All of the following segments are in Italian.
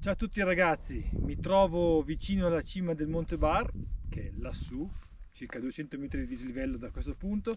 Ciao a tutti ragazzi, mi trovo vicino alla cima del Monte Bar, che è lassù, circa 200 metri di dislivello da questo punto.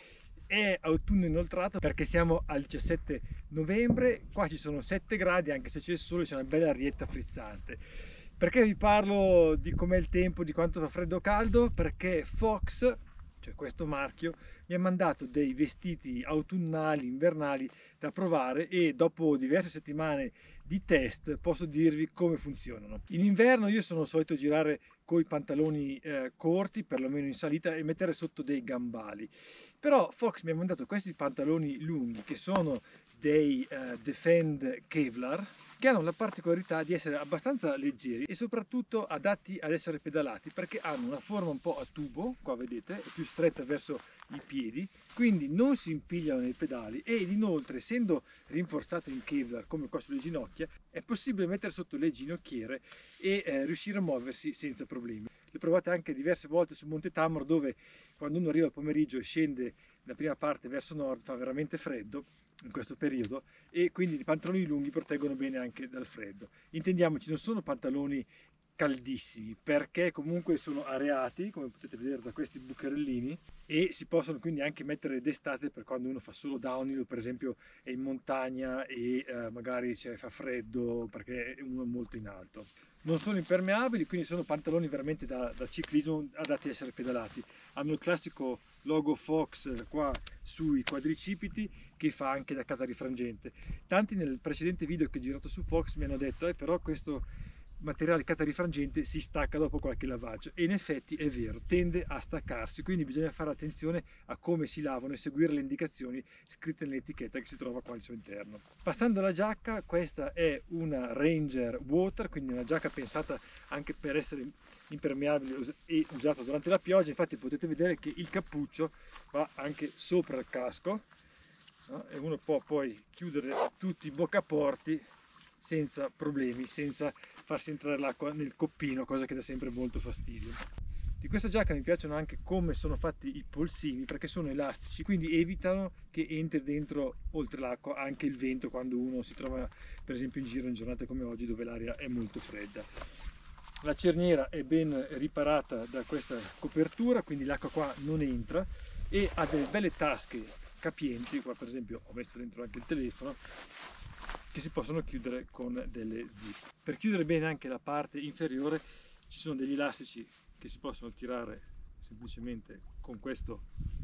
È autunno inoltrato perché siamo al 17 novembre, qua ci sono 7 gradi anche se c'è il sole, c'è una bella arietta frizzante. Perché vi parlo di com'è il tempo, di quanto fa freddo o caldo? Perché Fox, cioè questo marchio, mi ha mandato dei vestiti autunnali, invernali da provare e dopo diverse settimane di test posso dirvi come funzionano. In inverno io sono solito girare con i pantaloni corti, perlomeno in salita, e mettere sotto dei gambali. Però Fox mi ha mandato questi pantaloni lunghi che sono dei Defend Kevlar, che hanno la particolarità di essere abbastanza leggeri e soprattutto adatti ad essere pedalati perché hanno una forma un po' a tubo, qua vedete, è più stretta verso i piedi, quindi non si impigliano nei pedali ed inoltre, essendo rinforzate in Kevlar come qua sulle ginocchia, è possibile mettere sotto le ginocchiere e riuscire a muoversi senza problemi. Le provate anche diverse volte sul Monte Tamor, dove quando uno arriva al pomeriggio e scende la prima parte verso nord fa veramente freddo in questo periodo e quindi i pantaloni lunghi proteggono bene anche dal freddo. Intendiamoci, non sono pantaloni caldissimi perché comunque sono areati, come potete vedere da questi bucherellini, e si possono quindi anche mettere d'estate per quando uno fa solo downhill o per esempio è in montagna e magari fa freddo perché uno è molto in alto. Non sono impermeabili, quindi sono pantaloni veramente da ciclismo adatti a essere pedalati. Hanno il classico logo Fox qua sui quadricipiti che fa anche da catarifrangente. Tanti nel precedente video che ho girato su Fox mi hanno detto però questo materiale catarifrangente si stacca dopo qualche lavaggio, e in effetti è vero, tende a staccarsi, quindi bisogna fare attenzione a come si lavano e seguire le indicazioni scritte nell'etichetta che si trova qua al suo interno. Passando alla giacca, questa è una Ranger Water, quindi una giacca pensata anche per essere impermeabile e usata durante la pioggia. Infatti potete vedere che il cappuccio va anche sopra il casco, no? E uno può poi chiudere tutti i boccaporti senza problemi, senza farsi entrare l'acqua nel coppino, cosa che dà sempre molto fastidio. Di questa giacca mi piacciono anche come sono fatti i polsini, perché sono elastici, quindi evitano che entri dentro, oltre l'acqua, anche il vento quando uno si trova per esempio in giro in giornate come oggi dove l'aria è molto fredda. La cerniera è ben riparata da questa copertura, quindi l'acqua qua non entra, e ha delle belle tasche capienti. Qua per esempio ho messo dentro anche il telefono, che si possono chiudere con delle zip. Per chiudere bene anche la parte inferiore ci sono degli elastici che si possono tirare semplicemente con questo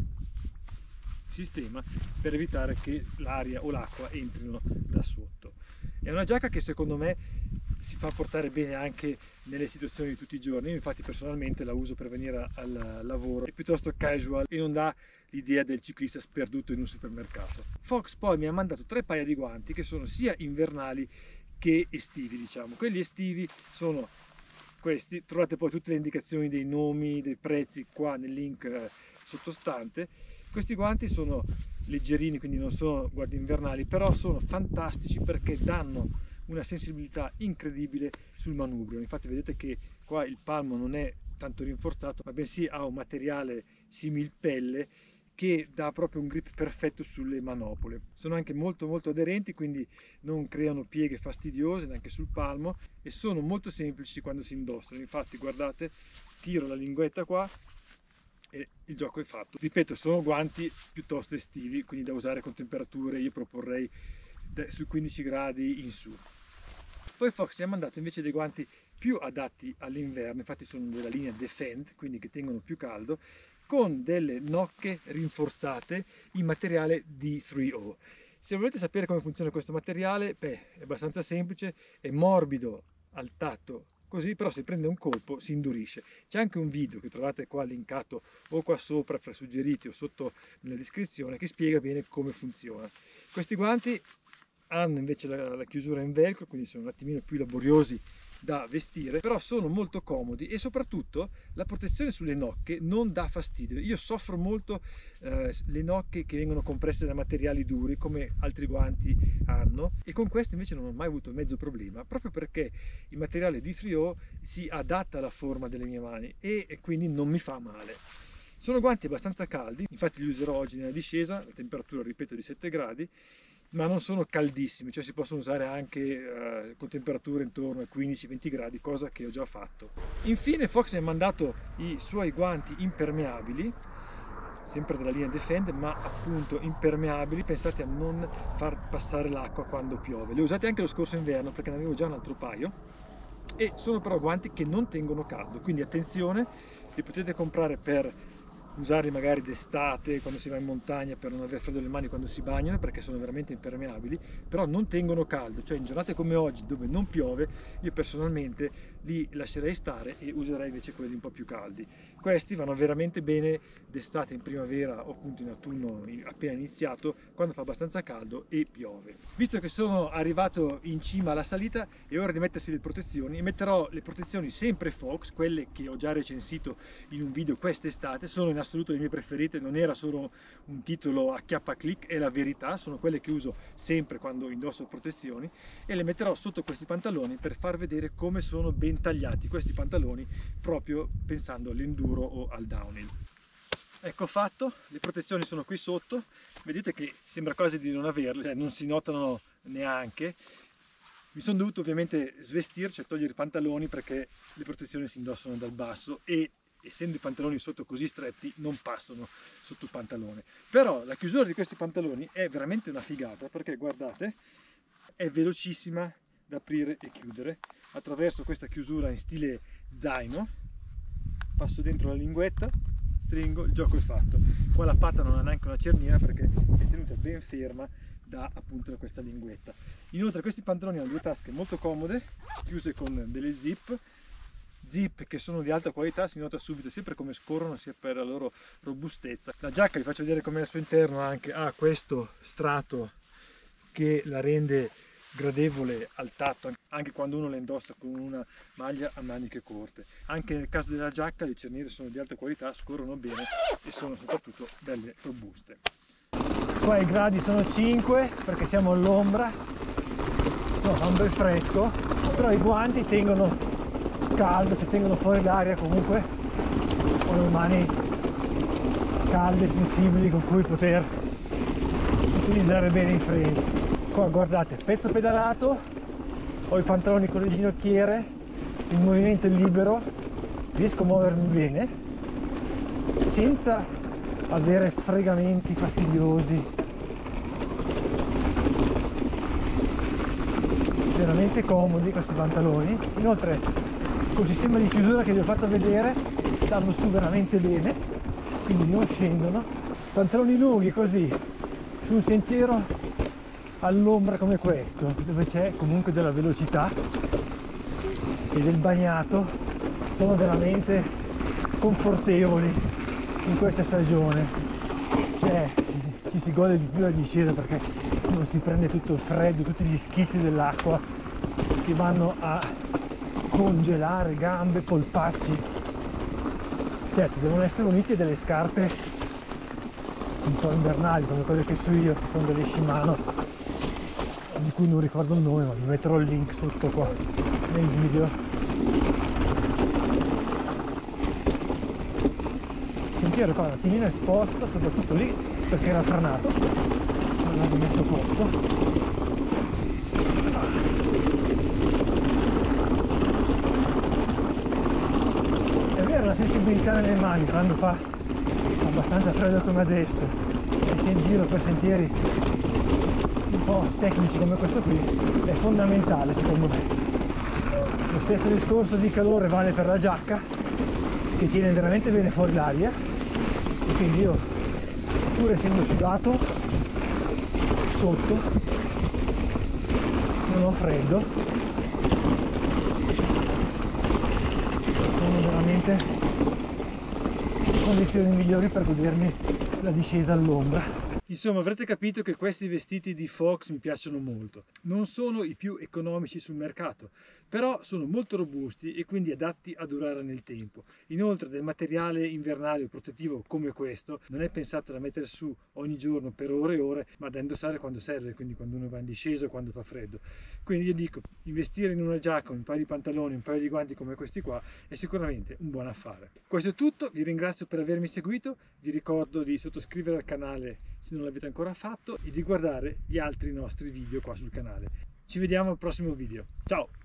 sistema per evitare che l'aria o l'acqua entrino da sotto. È una giacca che secondo me si fa portare bene anche nelle situazioni di tutti i giorni. Io infatti personalmente la uso per venire al lavoro, è piuttosto casual e non dà l'idea del ciclista sperduto in un supermercato. Fox poi mi ha mandato 3 paia di guanti che sono sia invernali che estivi, diciamo. Quelli estivi sono questi, trovate poi tutte le indicazioni dei nomi, dei prezzi qua nel link sottostante. Questi guanti sono leggerini, quindi non sono guanti invernali, però sono fantastici perché danno una sensibilità incredibile sul manubrio. Infatti vedete che qua il palmo non è tanto rinforzato, ma bensì ha un materiale simil pelle che dà proprio un grip perfetto sulle manopole. Sono anche molto aderenti, quindi non creano pieghe fastidiose neanche sul palmo, e sono molto semplici quando si indossano. Infatti guardate, tiro la linguetta qua e il gioco è fatto. Ripeto, sono guanti piuttosto estivi, quindi da usare con temperature, io proporrei sui 15 gradi in su. Poi Fox mi ha mandato invece dei guanti più adatti all'inverno, infatti sono della linea Defend, quindi che tengono più caldo, con delle nocche rinforzate in materiale D3O. Se volete sapere come funziona questo materiale, è abbastanza semplice, è morbido al tatto così, però se prende un colpo si indurisce. C'è anche un video che trovate qua linkato o qua sopra fra suggeriti o sotto nella descrizione, che spiega bene come funziona. Questi guanti hanno invece la chiusura in velcro, quindi sono un attimino più laboriosi da vestire, però sono molto comodi, e soprattutto la protezione sulle nocche non dà fastidio. Io soffro molto le nocche che vengono compresse da materiali duri come altri guanti hanno, e con questo invece non ho mai avuto mezzo problema, proprio perché il materiale D3O si adatta alla forma delle mie mani e quindi non mi fa male. Sono guanti abbastanza caldi, infatti li userò oggi nella discesa, la temperatura ripeto di 7 gradi, ma non sono caldissimi, cioè si possono usare anche con temperature intorno ai 15-20 gradi, cosa che ho già fatto. Infine Fox mi ha mandato i suoi guanti impermeabili, sempre della linea Defend, ma appunto impermeabili, pensati a non far passare l'acqua quando piove. Li ho usati anche lo scorso inverno perché ne avevo già un altro paio, e sono però guanti che non tengono caldo, quindi attenzione, li potete comprare per usarli magari d'estate quando si va in montagna, per non avere freddo alle mani quando si bagnano, perché sono veramente impermeabili, però non tengono caldo, cioè in giornate come oggi dove non piove io personalmente li lascerei stare e userei invece quelli un po' più caldi. Questi vanno veramente bene d'estate, in primavera o appunto in autunno appena iniziato, quando fa abbastanza caldo e piove. Visto che sono arrivato in cima alla salita è ora di mettersi le protezioni, metterò le protezioni sempre Fox, quelle che ho già recensito in un video quest'estate, sono in assoluto le mie preferite, non era solo un titolo a chiappa-clic, è la verità, sono quelle che uso sempre quando indosso protezioni, e le metterò sotto questi pantaloni per far vedere come sono ben tagliati questi pantaloni, proprio pensando all'enduro o al downhill. Ecco fatto, le protezioni sono qui sotto, vedete che sembra quasi di non averle, cioè non si notano neanche. Mi sono dovuto ovviamente svestirci, cioè togliere i pantaloni, perché le protezioni si indossano dal basso e essendo i pantaloni sotto così stretti non passano sotto il pantalone. Però la chiusura di questi pantaloni è veramente una figata, perché guardate, è velocissima da aprire e chiudere attraverso questa chiusura in stile zaino. Passo dentro la linguetta, stringo, il gioco è fatto. Qua la patta non ha neanche una cerniera perché è tenuta ben ferma da questa linguetta. Inoltre questi pantaloni hanno due tasche molto comode, chiuse con delle zip che sono di alta qualità, si nota subito sia per come scorrono sia per la loro robustezza. La giacca vi faccio vedere com'è al suo interno, anche ha questo strato che la rende gradevole al tatto anche quando uno la indossa con una maglia a maniche corte. Anche nel caso della giacca le cerniere sono di alta qualità, scorrono bene e sono soprattutto belle robuste. Qua i gradi sono 5 perché siamo all'ombra, no, fa un bel fresco, però i guanti tengono caldo, cioè tengono fuori l'aria comunque, con le mani calde, sensibili, con cui poter utilizzare bene i freni. Qua guardate, pezzo pedalato, ho i pantaloni con le ginocchiere, il movimento è libero, riesco a muovermi bene senza avere sfregamenti fastidiosi. Veramente comodi questi pantaloni. Inoltre col sistema di chiusura che vi ho fatto vedere stanno su veramente bene, quindi non scendono. Pantaloni lunghi così su un sentiero all'ombra come questo, dove c'è comunque della velocità e del bagnato, sono veramente confortevoli in questa stagione, cioè ci si gode di più la discesa perché non si prende tutto il freddo, tutti gli schizzi dell'acqua che vanno a congelare gambe, polpacci. Certo, devono essere uniti delle scarpe un po' invernali come quelle che so io, che sono delle Shimano, di cui non ricordo il nome, ma vi metterò il link sotto qua nel video. Il sentiero qua un attimino esposto, soprattutto lì perché era franato, non l'avevo messo a posto. È vero, la sensibilità nelle mani quando fa abbastanza freddo come adesso e si è in giro per sentieri un po' tecnici come questo qui è fondamentale secondo me. Lo stesso discorso di calore vale per la giacca, che tiene veramente bene fuori l'aria, e quindi io, pur essendo sudato sotto, non ho freddo, sono veramente in condizioni migliori per godermi la discesa all'ombra. Insomma, avrete capito che questi vestiti di Fox mi piacciono molto. Non sono i più economici sul mercato, però sono molto robusti e quindi adatti a durare nel tempo. Inoltre del materiale invernale o protettivo come questo non è pensato da mettere su ogni giorno per ore e ore, ma da indossare quando serve, quindi quando uno va in discesa o quando fa freddo. Quindi io dico, investire in una giacca, un paio di pantaloni, un paio di guanti come questi qua è sicuramente un buon affare. Questo è tutto, vi ringrazio per avermi seguito, vi ricordo di sottoscrivere al canale se non l'avete ancora fatto e di guardare gli altri nostri video qua sul canale. Ci vediamo al prossimo video. Ciao!